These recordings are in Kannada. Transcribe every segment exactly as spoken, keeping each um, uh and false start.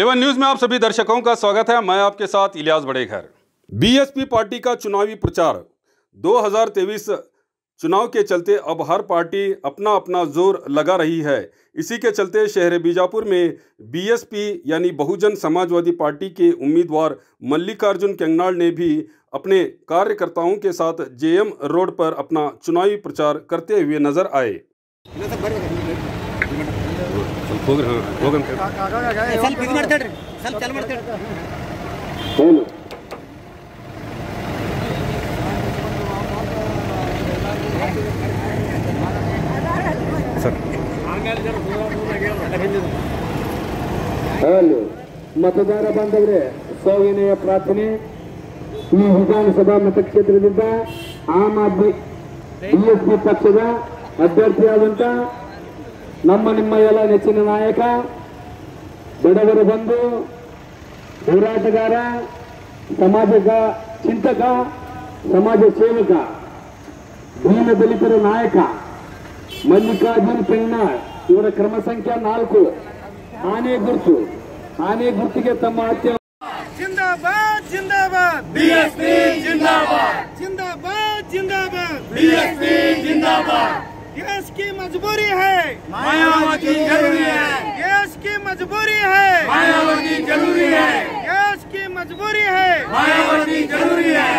एवन न्यूज में आप सभी दर्शकों का स्वागत है। मैं आपके साथ इलियास बड़ेघर। बीएसपी पार्टी का चुनावी प्रचार दो हज़ार तेईस चुनाव के चलते अब हर पार्टी अपना अपना जोर लगा रही है। इसी के चलते शहर बीजापुर में बीएसपी यानी बहुजन समाजवादी पार्टी के उम्मीदवार मल्लिकार्जुन केंगनाल ने भी अपने कार्यकर्ताओं के साथ जेएम रोड पर अपना चुनावी प्रचार करते हुए नजर आए। ಹಲೋ ಮತದಾರ ಬಾಂಧವರೇ, ಸವಿನಯ ಪ್ರಾರ್ಥನೆ. ಈ ವಿಧಾನಸಭಾ ಮತಕ್ಷೇತ್ರದಿಂದ ಆಮ್ ಆದ್ಮಿ ಬಿಎಸ್ಪಿ ಪಕ್ಷದ ಅಭ್ಯರ್ಥಿಯಾದಂತ ನಮ್ಮ ನಿಮ್ಮ ಎಲ್ಲ ನೆಚ್ಚಿನ ನಾಯಕ, ಬಡವರ ಬಂಧು, ಹೋರಾಟಗಾರ, ಸಮಾಜ ಚಿಂತಕ, ಸಮಾಜ ಸೇವಕ, ದೀನ ದಲಿತರ ನಾಯಕ ಮಲ್ಲಿಕಾರ್ಜುನ್ ಕೆಂಗನಾಳ್ ಇವರ ಕ್ರಮ ಸಂಖ್ಯಾ ನಾಲ್ಕು ಆನೆ ಗುರುತು. ಆನೆ ಗುರುತಿಗೆ ತಮ್ಮ ಹತ್ಯೆ. जिंदाबाद जिंदाबाद बीएसपी जिंदाबाद जिंदाबाद जिंदाबाद बीएसपी जिंदाबाद। देश की मजबूरी है, मायावती जरूरी है। देश की मजबूरी है, मायावती जरूरी है। देश की मजबूरी है, मायावती जरूरी है।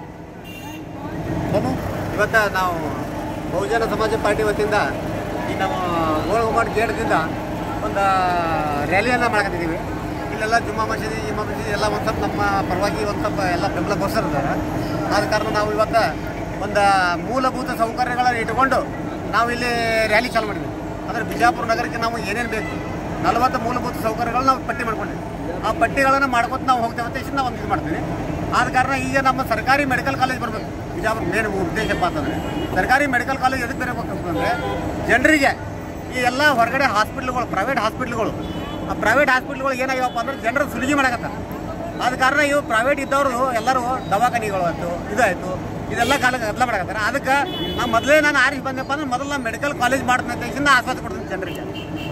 ಇವತ್ತ ನಾವು ಬಹುಜನ ಸಮಾಜ ಪಾರ್ಟಿ ವತಿಯಿಂದ ಈ ನಮ್ಮ ಗೋಳಗುಮ್ಮಟ ಗೇಟ್ದಿಂದ ಒಂದು ರ್ಯಾಲಿಯನ್ನು ಮಾಡ್ಕೊಂಡಿದ್ದೀವಿ. ಇಲ್ಲೆಲ್ಲ ಜುಮ್ಮಾ ಮಸೀದಿ ಇಮಾಮ್ ಮಸೀದಿ ಎಲ್ಲ ಒಂದು ಸ್ವಲ್ಪ ನಮ್ಮ ಪರವಾಗಿ ಒಂದು ಸ್ವಲ್ಪ ಎಲ್ಲ ಬೆಂಬಲ ಘೋಷಿಸಿದ್ದಾರೆ. ಆದ ಕಾರಣ ನಾವು ಇವತ್ತು ಒಂದು ಮೂಲಭೂತ ಸೌಕರ್ಯಗಳನ್ನು ಇಟ್ಟುಕೊಂಡು ನಾವು ಇಲ್ಲಿ ರ್ಯಾಲಿ ಚಾಲು ಮಾಡಿದ್ವಿ. ಅಂದರೆ ಬಿಜಾಪುರ ನಗರಕ್ಕೆ ನಾವು ಏನೇನು ಬೇಕು ನಲವತ್ತು ಮೂಲಭೂತ ಸೌಕರ್ಯಗಳು ನಾವು ಪಟ್ಟಿ ಮಾಡ್ಕೊಂಡಿದ್ವಿ. ಆ ಪಟ್ಟಿಗಳನ್ನು ಮಾಡ್ಕೊತ ನಾವು ಹೋಗ್ತೇವೆ ಅಂತ ನಾವು ಒಂದು ಇದು ಮಾಡ್ತೀವಿ. ಆದ ಕಾರಣ ಈಗ ನಮ್ಮ ಸರ್ಕಾರಿ ಮೆಡಿಕಲ್ ಕಾಲೇಜ್ ಬರಬೇಕು. ಬಿಜಾಪುರ ಮೇನ್ ಉದ್ದೇಶಪ್ಪ ಅಂತಂದರೆ ಸರ್ಕಾರಿ ಮೆಡಿಕಲ್ ಕಾಲೇಜ್ ಎದಕ್ಕೆ ಬರಬೇಕಂತಂದರೆ ಜನರಿಗೆ ಈ ಎಲ್ಲ ಹೊರಗಡೆ ಹಾಸ್ಪಿಟ್ಲ್ಗಳು, ಪ್ರೈವೇಟ್ ಹಾಸ್ಪಿಟ್ಲ್ಗಳು, ಆ ಪ್ರೈವೇಟ್ ಹಾಸ್ಪಿಟ್ಲ್ಗಳು ಏನಾಗ್ಯಾವಪ್ಪ ಅಂದ್ರೆ ಜನರು ಸುಲಿಗೆ ಮಾಡಕತ್ತಾರೆ. ಆದ ಕಾರಣ ಇವು ಪ್ರೈವೇಟ್ ಇದ್ದವರು ಎಲ್ಲರೂ ದವಾಖಾನಿಗಳು ಆಯಿತು, ಇದಾಯಿತು, ಇದೆಲ್ಲ ಕಾಲ ಗದ್ದಲ ಮಾಡಕತ್ತಾರೆ. ಅದಕ್ಕೆ ನಾವು ಮೊದಲೇ ನಾನು ಆರಿಸಿ ಬಂದೆಪ್ಪ ಅಂದ್ರೆ ಮೊದಲು ನಾನು ಮೆಡಿಕಲ್ ಕಾಲೇಜ್ ಮಾಡ್ತೀನಿ ಅಂತ ಆಶ್ವಾಸ ಕೊಡ್ತೀನಿ ಜನರಿಗೆ.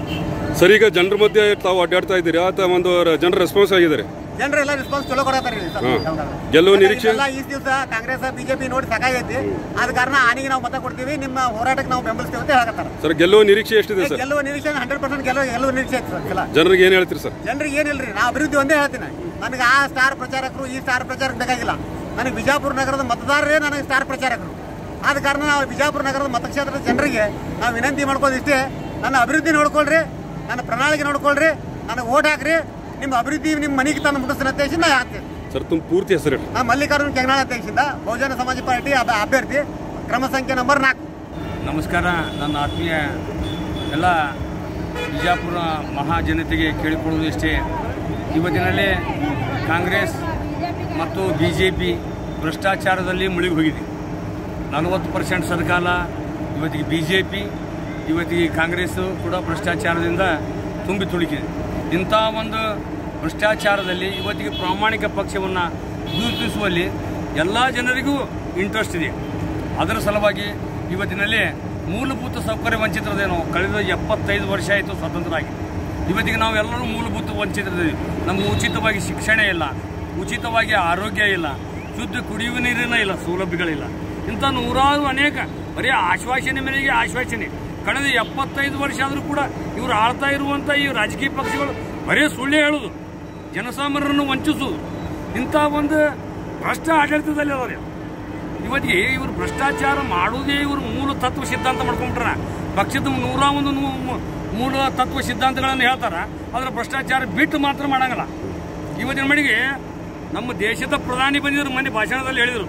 ಸರ್, ಈಗ ಜನರ ಮಧ್ಯೆ ತಾವು ಅಡ್ಡಾಡ್ತಾ ಇದ್ದೀರಾ ಅಥವಾ ಒಂದು ಜನರ ರೆಸ್ಪಾನ್ಸ್ ಆಗಿದ್ದಾರೆ? ಜನರೆಲ್ಲ ರೆಸ್ಪಾನ್ಸ್ ಚಲೋ ಕೊಡತ್ತಾರೆ. ಗೆಲ್ಲುವ ನಿರೀಕ್ಷೆ ಎಲ್ಲ ಈ ದಿವಸ ಕಾಂಗ್ರೆಸ್ ಬಿಜೆಪಿ ನೋಡಿ ಸಾಕಾಗೈತಿ. ಆದ ಕಾರಣ ಆನಿಗೆ ನಾವು ಮತ ಕೊಡ್ತೀವಿ, ನಿಮ್ಮ ಹೋರಾಟಕ್ಕೆ ನಾವು ಬೆಂಬಲಿಸ್ತೇವೆ ಅಂತ ಹೇಳಕತ್ತಾರೆ. ಸರ್, ಗೆಲ್ಲುವ ನಿರೀಕ್ಷೆ ಎಷ್ಟಿದೆ ಸರ್? ಗೆಲ್ಲುವ ನಿರೀಕ್ಷೆ ಹಂಡ್ರೆಡ್ ಪರ್ಸೆಂಟ್ ಗೆಲ್ಲುವ ಗೆಲ್ಲುವ ನಿರೀಕ್ಷೆ ಐತಿ ಸರ್. ಜನರಿಗೆ ಏನ್ ಹೇಳ್ತೀರಿ ಸರ್? ಜನರಿಗೆ ಏನಿಲ್ರಿ, ನಾವು ಅಭಿವೃದ್ಧಿ ಒಂದೇ ಹೇಳ್ತೀನಿ. ನನಗೆ ಆ ಸ್ಟಾರ್ ಪ್ರಚಾರಕರು ಈ ಸ್ಟಾರ್ ಪ್ರಚಾರಕ ಬೇಕಾಗಿಲ್ಲ. ನನಗೆ ಬಿಜಾಪುರ ನಗರದ ಮತದಾರರೇ ನನಗೆ ಸ್ಟಾರ್ ಪ್ರಚಾರಕರು. ಆದ ಕಾರಣ ನಾವು ಬಿಜಾಪುರ ನಗರದ ಮತಕ್ಷೇತ್ರದ ಜನರಿಗೆ ನಾವು ವಿನಂತಿ ಮಾಡ್ಕೋದಿಷ್ಟೇ, ನನ್ನ ಅಭಿವೃದ್ಧಿ ನೋಡ್ಕೊಳ್ರಿ, ನನ್ನ ಪ್ರಣಾಳಿಕೆ ನೋಡ್ಕೊಳ್ರಿ, ನನಗೆ ಓಟ್ ಹಾಕ್ರಿ, ನಿಮ್ಮ ಅಭಿವೃದ್ಧಿ ನಿಮ್ಮ ಮನೆಗೆ ತಂದು ಮುಟ್ಟಿಸ್ತೀನಿ ಅಂತ ನಾ ಹಾಕ್ತೀನಿ ಸರ್. ತುಂಬ ಪೂರ್ತಿ ಹೆಸರು? ನಾನು ಮಲ್ಲಿಕಾರ್ಜುನ್ ಕೆಂಗನಾಳ್ ಅಧ್ಯಕ್ಷದಿಂದ ಬಹುಜನ ಸಮಾಜ ಪಾರ್ಟಿ ಅಭ್ಯರ್ಥಿ, ಕ್ರಮ ಸಂಖ್ಯೆ ನಂಬರ್ ನಾಲ್ಕು. ನಮಸ್ಕಾರ. ನನ್ನ ಆತ್ಮೀಯ ಎಲ್ಲ ಬಿಜಾಪುರ ಮಹಾಜನತೆಗೆ ಕೇಳಿಕೊಳ್ಳುವುದು ಇಷ್ಟೇ, ಇವತ್ತಿನಲ್ಲಿ ಕಾಂಗ್ರೆಸ್ ಮತ್ತು ಬಿ ಜೆ ಪಿ ಭ್ರಷ್ಟಾಚಾರದಲ್ಲಿ ಮುಳುಗಿ ಹೋಗಿದೆ. ನಲವತ್ತು ಪರ್ಸೆಂಟ್ ಸರ್ಕಾರ, ಇವತ್ತಿಗೆ ಬಿ ಜೆ ಪಿ, ಇವತ್ತಿಗೆ ಕಾಂಗ್ರೆಸ್ಸು ಕೂಡ ಭ್ರಷ್ಟಾಚಾರದಿಂದ ತುಂಬಿ ತುಳುಕಿದೆ. ಇಂಥ ಒಂದು ಭ್ರಷ್ಟಾಚಾರದಲ್ಲಿ ಇವತ್ತಿಗೆ ಪ್ರಾಮಾಣಿಕ ಪಕ್ಷವನ್ನು ಗುರುತಿಸುವಲ್ಲಿ ಎಲ್ಲ ಜನರಿಗೂ ಇಂಟ್ರೆಸ್ಟ್ ಇದೆ. ಅದರ ಸಲುವಾಗಿ ಇವತ್ತಿನಲ್ಲಿ ಮೂಲಭೂತ ಸೌಕರ್ಯ ವಂಚಿತರದೇನೋ ಕಳೆದ ಎಪ್ಪತ್ತೈದು ವರ್ಷ ಆಯಿತು ಸ್ವತಂತ್ರ ಆಗಿ. ಇವತ್ತಿಗೆ ನಾವು ಎಲ್ಲರೂ ಮೂಲಭೂತ ವಂಚಿತರಿದ್ದೀವಿ. ನಮಗೆ ಉಚಿತವಾಗಿ ಶಿಕ್ಷಣ ಇಲ್ಲ, ಉಚಿತವಾಗಿ ಆರೋಗ್ಯ ಇಲ್ಲ, ಶುದ್ಧ ಕುಡಿಯುವ ನೀರಿನ ಇಲ್ಲ, ಸೌಲಭ್ಯಗಳಿಲ್ಲ. ಇಂಥ ನೂರಾರು ಅನೇಕ ಬರೀ ಆಶ್ವಾಸನೆ ಮೇರೆಗೆ ಆಶ್ವಾಸನೆ. ಕಳೆದ ಎಪ್ಪತ್ತೈದು ವರ್ಷ ಆದರೂ ಕೂಡ ಇವರು ಆಳ್ತಾ ಇರುವಂಥ ಈ ರಾಜಕೀಯ ಪಕ್ಷಗಳು ಬರೀ ಸುಳ್ಳು ಹೇಳೋದು, ಜನಸಾಮಾನ್ಯರನ್ನು ವಂಚಿಸೋದು, ಇಂಥ ಒಂದು ಭ್ರಷ್ಟ ಆಡಳಿತದಲ್ಲಿ ಅದಾರೆ. ಇವತ್ತಿಗೆ ಇವರು ಭ್ರಷ್ಟಾಚಾರ ಮಾಡೋದೇ ಇವರು ಮೂಲ ತತ್ವ ಸಿದ್ಧಾಂತ ಮಾಡ್ಕೊಂಡ್ಬಿಟ್ರ. ಪಕ್ಷದ ನೂರ ಒಂದು ಮೂಲ ತತ್ವ ಸಿದ್ಧಾಂತಗಳನ್ನು ಹೇಳ್ತಾರ, ಅದರ ಭ್ರಷ್ಟಾಚಾರ ಬಿಟ್ಟು ಮಾತ್ರ ಮಾಡಂಗಿಲ್ಲ. ಇವತ್ತಿನ ಮಟ್ಟಿಗೆ ನಮ್ಮ ದೇಶದ ಪ್ರಧಾನಿ ಬಂದಿದ್ರು, ಮೊನ್ನೆ ಭಾಷಣದಲ್ಲಿ ಹೇಳಿದರು,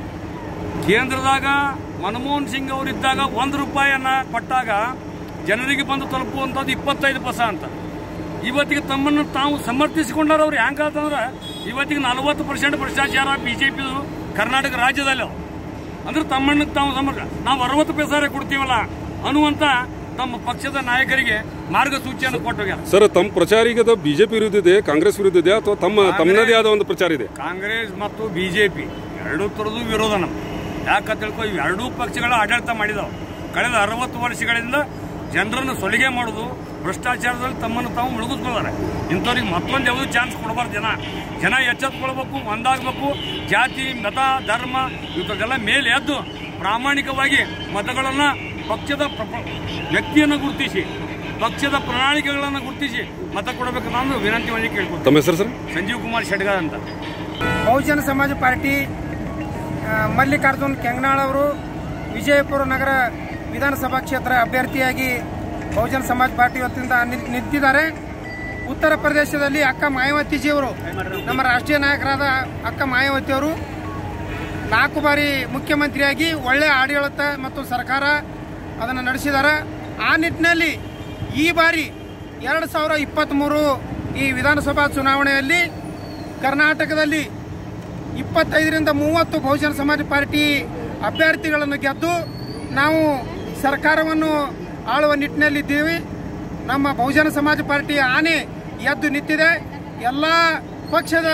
ಕೇಂದ್ರದಾಗ ಮನಮೋಹನ್ ಸಿಂಗ್ ಅವರಿದ್ದಾಗ ಒಂದು ರೂಪಾಯಿಯನ್ನ ಕೊಟ್ಟಾಗ ಜನರಿಗೆ ಬಂದು ತಲುಪುವಂಥದ್ದು ಇಪ್ಪತ್ತೈದು ಪೈಸೆ ಅಂತ. ಇವತ್ತಿಗೆ ತಮ್ಮನ್ನು ತಾವು ಸಮರ್ಥಿಸಿಕೊಂಡಾರ. ಅವ್ರು ಹೆಂಗೆ ಅಂತಂದ್ರೆ ಇವತ್ತಿಗೆ ನಲವತ್ತು ಪರ್ಸೆಂಟ್ ಭ್ರಷ್ಟಾಚಾರ ಬಿಜೆಪಿ ಕರ್ನಾಟಕ ರಾಜ್ಯದಲ್ಲಿ ಅಂದ್ರೆ ತಮ್ಮನ್ನು ತಾವು ಸಮರ್ಥ ನಾವು ಅರವತ್ತು ಪೈಸೆ ಕೊಡ್ತೀವಲ್ಲ ಅನ್ನುವಂಥ ತಮ್ಮ ಪಕ್ಷದ ನಾಯಕರಿಗೆ ಮಾರ್ಗಸೂಚಿಯನ್ನು ಕೊಟ್ಟೋಗ್ಯಾರ. ಸರ್, ತಮ್ಮ ಪ್ರಚಾರ ಈಗ ಬಿಜೆಪಿ ವಿರುದ್ಧ ಇದೆ, ಕಾಂಗ್ರೆಸ್ ವಿರುದ್ಧ ಇದೆ ಅಥವಾ ತಮ್ಮ ತಮ್ಮದೇ ಆದ ಒಂದು ಪ್ರಚಾರ ಇದೆ? ಕಾಂಗ್ರೆಸ್ ಮತ್ತು ಬಿಜೆಪಿ ಎರಡೂ ತರದ್ದು ವಿರೋಧ ನಮ್ಮ. ಯಾಕಂತ ತಿಳ್ಕೊ, ಇವು ಎರಡೂ ಪಕ್ಷಗಳ ಆಡಳಿತ ಮಾಡಿದಾವೆ. ಕಳೆದ ಅರವತ್ತು ವರ್ಷಗಳಿಂದ ಜನರನ್ನು ಸೊಲಿಗೆ ಮಾಡೋದು, ಭ್ರಷ್ಟಾಚಾರದಲ್ಲಿ ತಮ್ಮನ್ನು ತಾವು ಮುಳುಗಿಸ್ಕೊಳ್ಳಾರೆ. ಇಂಥವ್ರಿಗೆ ಮತ್ತೊಂದು ಯಾವುದೂ ಚಾನ್ಸ್ ಕೊಡಬಾರ್ದು. ಜನ ಜನ ಎಚ್ಚೆತ್ಕೊಳ್ಬೇಕು, ಒಂದಾಗಬೇಕು. ಜಾತಿ, ಮತ, ಧರ್ಮ ಇವಕ್ಕೆಲ್ಲ ಮೇಲೆ ಎದ್ದು ಪ್ರಾಮಾಣಿಕವಾಗಿ ಮತಗಳನ್ನು ಪಕ್ಷದ ವ್ಯಕ್ತಿಯನ್ನು ಗುರುತಿಸಿ, ಪಕ್ಷದ ಪ್ರಣಾಳಿಕೆಗಳನ್ನು ಗುರುತಿಸಿ ಮತ ಕೊಡಬೇಕು ನಾನು ವಿನಂತಿ ಮಾಡಿ ಕೇಳ್ಕೊಳ್ತೀನಿ. ತಮ್ಮ ಹೆಸರು ಸರ್? ಸಂಜೀವ್ ಕುಮಾರ್ ಶೆಟ್ಗಾರ್ ಅಂತ. ಬಹುಜನ ಸಮಾಜ ಪಾರ್ಟಿ ಮಲ್ಲಿಕಾರ್ಜುನ್ ಕೆಂಗನಾಳ್ ಅವರು ವಿಜಯಪುರ ನಗರ ವಿಧಾನಸಭಾ ಕ್ಷೇತ್ರ ಅಭ್ಯರ್ಥಿಯಾಗಿ ಬಹುಜನ ಸಮಾಜ ಪಾರ್ಟಿ ವತಿಯಿಂದ ನಿಂತಿದ್ದಾರೆ. ಉತ್ತರ ಪ್ರದೇಶದಲ್ಲಿ ಅಕ್ಕ ಮಾಯಾವತಿಜಿಯವರು, ನಮ್ಮ ರಾಷ್ಟ್ರೀಯ ನಾಯಕರಾದ ಅಕ್ಕ ಮಾಯಾವತಿಯವರು ನಾಲ್ಕು ಬಾರಿ ಮುಖ್ಯಮಂತ್ರಿಯಾಗಿ ಒಳ್ಳೆಯ ಆಡಳಿತ ಮತ್ತು ಸರ್ಕಾರ ಅದನ್ನು ನಡೆಸಿದ್ದಾರೆ. ಆ ನಿಟ್ಟಿನಲ್ಲಿ ಈ ಬಾರಿ ಎರಡು ಸಾವಿರ ಇಪ್ಪತ್ತ್ಮೂರು ಈ ವಿಧಾನಸಭಾ ಚುನಾವಣೆಯಲ್ಲಿ ಕರ್ನಾಟಕದಲ್ಲಿ ಇಪ್ಪತ್ತೈದರಿಂದ ಮೂವತ್ತು ಬಹುಜನ ಸಮಾಜ ಪಾರ್ಟಿ ಅಭ್ಯರ್ಥಿಗಳನ್ನು ಗೆದ್ದು ನಾವು ಸರ್ಕಾರವನ್ನು ಆಳುವ ನಿಟ್ಟಿನಲ್ಲಿದ್ದೀವಿ. ನಮ್ಮ ಬಹುಜನ ಸಮಾಜ ಪಾರ್ಟಿಯ ಆನೆ ಎದ್ದು ನಿಂತಿದೆ. ಎಲ್ಲ ಪಕ್ಷದ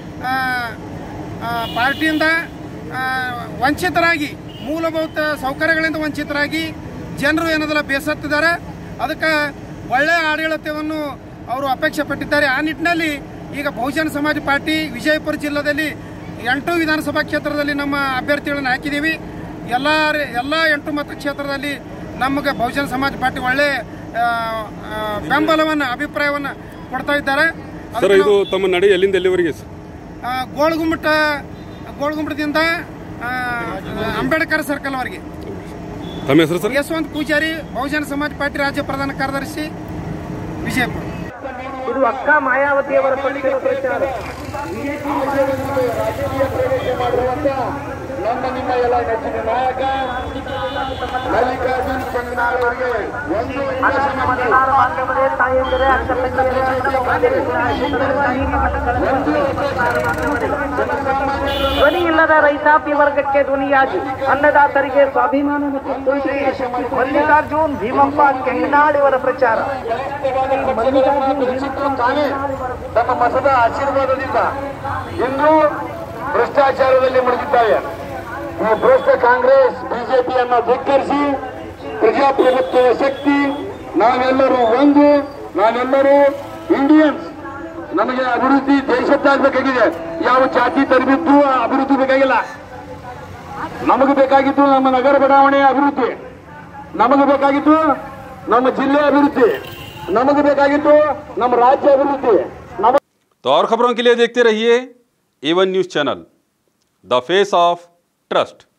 ಪಾರ್ಟಿಯಿಂದ ವಂಚಿತರಾಗಿ, ಮೂಲಭೂತ ಸೌಕರ್ಯಗಳಿಂದ ವಂಚಿತರಾಗಿ ಜನರು ಏನದಲ್ಲ ಬೇಸತ್ತಿದ್ದಾರೆ. ಅದಕ್ಕೆ ಒಳ್ಳೆಯ ಆಡಳಿತವನ್ನು ಅವರು ಅಪೇಕ್ಷೆ ಪಟ್ಟಿದ್ದಾರೆ. ಆ ನಿಟ್ಟಿನಲ್ಲಿ ಈಗ ಬಹುಜನ ಸಮಾಜ ಪಾರ್ಟಿ ವಿಜಯಪುರ ಜಿಲ್ಲೆಯಲ್ಲಿ ಎಂಟು ವಿಧಾನಸಭಾ ಕ್ಷೇತ್ರದಲ್ಲಿ ನಮ್ಮ ಅಭ್ಯರ್ಥಿಗಳನ್ನು ಹಾಕಿದ್ದೀವಿ. ಎಲ್ಲ ಎಲ್ಲ ಎಂಟು ಮತಕ್ಷೇತ್ರದಲ್ಲಿ ನಮಗೆ ಬಹುಜನ ಸಮಾಜ ಪಾರ್ಟಿ ಒಳ್ಳೆ ಬೆಂಬಲವನ್ನು, ಅಭಿಪ್ರಾಯವನ್ನು ಕೊಡ್ತಾ ಇದ್ದಾರೆ. ಸರ್, ಇದು ತಮ್ಮ ನಡೆ ಎಲ್ಲಿಂದ ಎಲ್ಲಿವರೆಗೆ? ಗೋಳಗುಮ್ಮಟ ಗೋಳಗುಮ್ಮಟದಿಂದ ಅಂಬೇಡ್ಕರ್ ಸರ್ಕಲ್ ವರೆಗೆ. ತಮ್ಮ ಹೆಸರು ಸರ್? ಯಶವಂತ್ ಪೂಜಾರಿ, ಬಹುಜನ ಸಮಾಜ ಪಾರ್ಟಿ ರಾಜ್ಯ ಪ್ರಧಾನ ಕಾರ್ಯದರ್ಶಿ, ವಿಜಯಪುರ. ಇದು ಅಕ್ಕ ಮಾಯಾವತಿಯವರ ಪಕ್ಷದ ಪ್ರಚಾರ. ನಮ್ಮ ನಿಮ್ಮ ಎಲ್ಲ ನೆಚ್ಚಿನ ನಾಯಕ ಮಲ್ಲಿಕಾರ್ಜುನ್ ಕೆಂಗನಾಳ್ ಅವರಿಗೆ ಒಂದು ಧ್ವನಿ ಇಲ್ಲದ ರೈತಾಪಿ ವರ್ಗಕ್ಕೆ ಧ್ವನಿಯಾಗಿ ಅನ್ನದಾತರಿಗೆ ಸ್ವಾಭಿಮಾನ ಮತ್ತು ಮಲ್ಲಿಕಾರ್ಜುನ್ ಭೀಮಪ್ಪ ಕೆಂಗನಾಳ್ ಇವರ ಪ್ರಚಾರ. ತಾನೇ ತಮ್ಮ ಮತದ ಆಶೀರ್ವಾದದಿಂದ ಇಂದು ಭ್ರಷ್ಟಾಚಾರದಲ್ಲಿ ಮುಳುಗಿದ್ದಾರೆ. ಈ ಭ್ರಷ್ಟ ಕಾಂಗ್ರೆಸ್ ಬಿಜೆಪಿಯನ್ನು ಧಿಕ್ಕರಿಸಿ ಪ್ರಜಾಪ್ರಭುತ್ವದ ಶಕ್ತಿ, ನಾವೆಲ್ಲರೂ ಒಂದು, ನಾವೆಲ್ಲರೂ ಇಂಡಿಯನ್ಸ್, ನಮಗೆ ಅಭಿವೃದ್ಧಿ ದೇಶದ್ದಾಗಬೇಕಾಗಿದೆ. ಯಾವ ಜಾತಿ ತರಬಿದ್ದು ಅಭಿವೃದ್ಧಿ ಬೇಕಾಗಿಲ್ಲ. ನಮಗೆ ಬೇಕಾಗಿದ್ದು ನಮ್ಮ ನಗರ ಬಡಾವಣೆಯ ಅಭಿವೃದ್ಧಿ, ನಮಗೆ ಬೇಕಾಗಿದ್ದು ನಮ್ಮ ಜಿಲ್ಲೆ ಅಭಿವೃದ್ಧಿ, ನಮಗೆ ಬೇಕಾಗಿದ್ದು ನಮ್ಮ राज्य अभिवृद्धि। तो और खबरों के लिए देखते रहिए A one news channel, the face of trust.